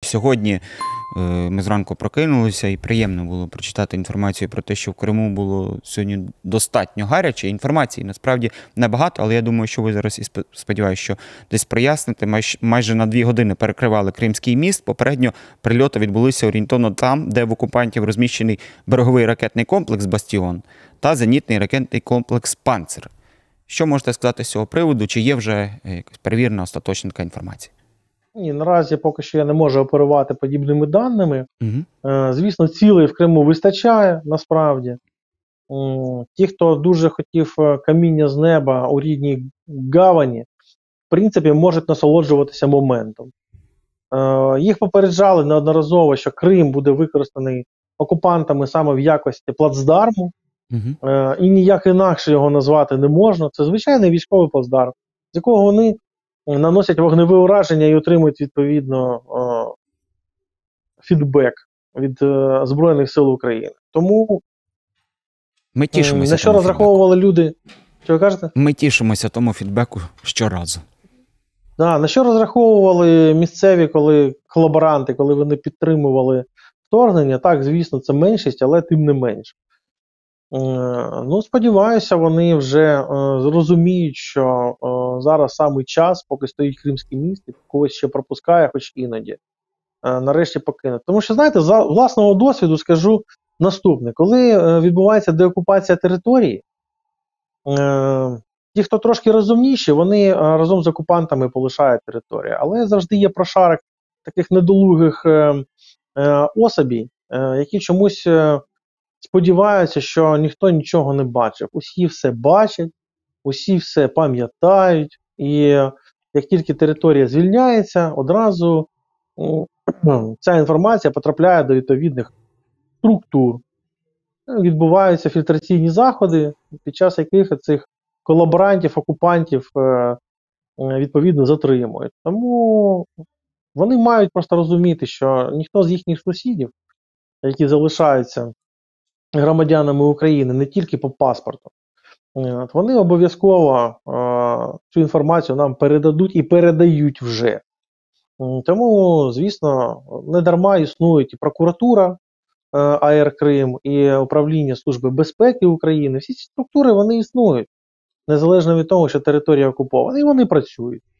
Сьогодні ми зранку прокинулися і приємно було прочитати інформацію про те, що в Криму було сьогодні достатньо гаряче. Інформації насправді небагато, але я думаю, що ви зараз, і сподіваюся, що десь проясните. Майже на 2 години перекривали Кримський міст. Попередньо прильоти відбулися орієнтовно там, де в окупантів розміщений береговий ракетний комплекс «Бастіон» та зенітний ракетний комплекс «Панцир». Що можете сказати з цього приводу? Чи є вже якась перевірена остаточна така інформація? Ні, наразі поки що я не можу оперувати подібними даними. Угу. Звісно, цілей в Криму вистачає, насправді. Ті, хто дуже хотів каміння з неба у рідній гавані, в принципі, можуть насолоджуватися моментом. Їх попереджали неодноразово, що Крим буде використаний окупантами саме в якості плацдарму, і ніяк інакше його назвати не можна. Це звичайний військовий плацдарм, з якого вони наносять вогневе ураження і отримують, відповідно, фідбек від Збройних сил України. Тому ми тішимося на що розраховували люди? Що ви кажете? Ми тішимося тому фідбеку щоразу. Да, на що розраховували місцеві колаборанти, коли вони підтримували вторгнення? Так, звісно, це меншість, але тим не менше. Ну, сподіваюся, вони вже розуміють, що зараз саме час, поки стоїть Кримський міст, і когось ще пропускає, хоч іноді, нарешті покинути. Тому що, знаєте, з власного досвіду скажу наступне. Коли відбувається деокупація території, ті, хто трошки розумніші, вони разом з окупантами полишають територію. Але завжди є прошарок таких недолугих особій, які чомусь сподіваються, що ніхто нічого не бачив. Усі все бачать, усі все пам'ятають, і як тільки територія звільняється, одразу ця інформація потрапляє до відповідних структур. Відбуваються фільтраційні заходи, під час яких цих колаборантів, окупантів відповідно затримують. Тому вони мають просто розуміти, що ніхто з їхніх сусідів, які залишаються громадянами України не тільки по паспорту, вони обов'язково цю інформацію нам передадуть і передають вже. Тому, звісно, не дарма існують і прокуратура АР Крим, і Управління Служби безпеки України. Всі ці структури, вони існують, незалежно від того, що територія окупована, і вони працюють.